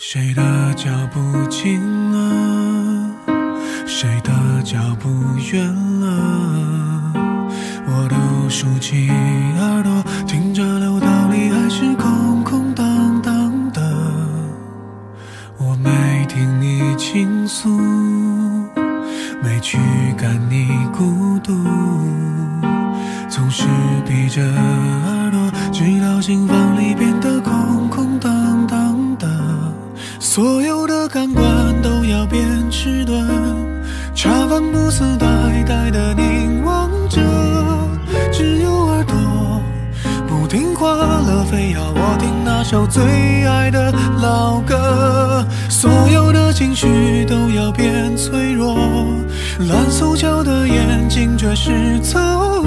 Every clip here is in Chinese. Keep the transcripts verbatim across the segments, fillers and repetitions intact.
谁的脚步近了，谁的脚步远了，我都竖起耳朵听着楼道里还是空空荡荡的。我没听你倾诉，没驱赶你孤独，总是闭着耳朵直到心房里变得空空荡荡的。所有的感官都要变迟钝，茶饭不思呆呆地凝望着，只有耳朵不听话了，非要我听那首最爱的老歌。所有的情绪都要变脆弱，蓝手脚的眼睛却是走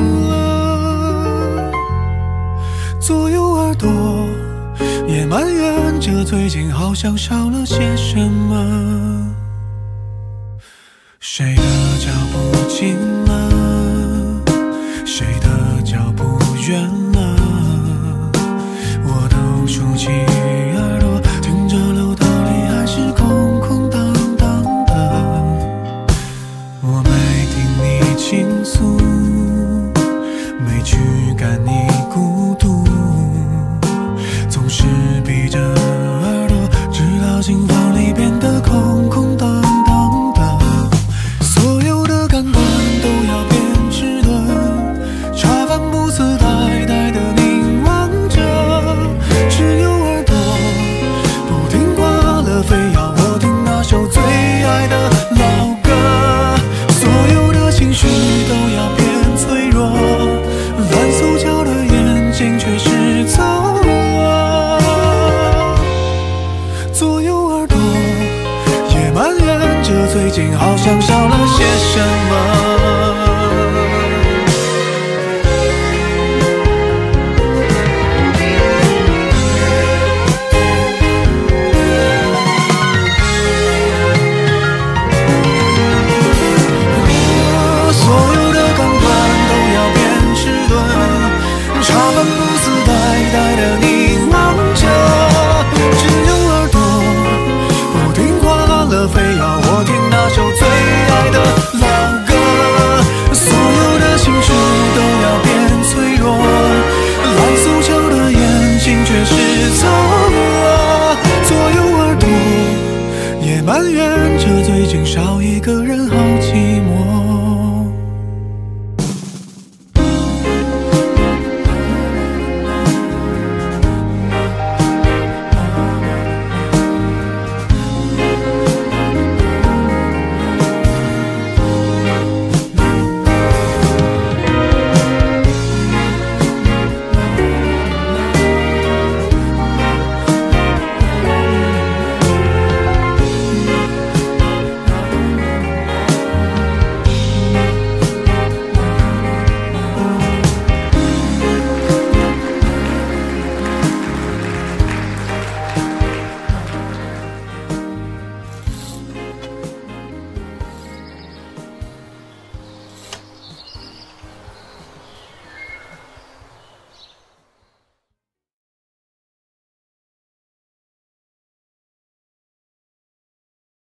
了。左右耳朵也埋怨着最近好像少了些什么。谁的脚步近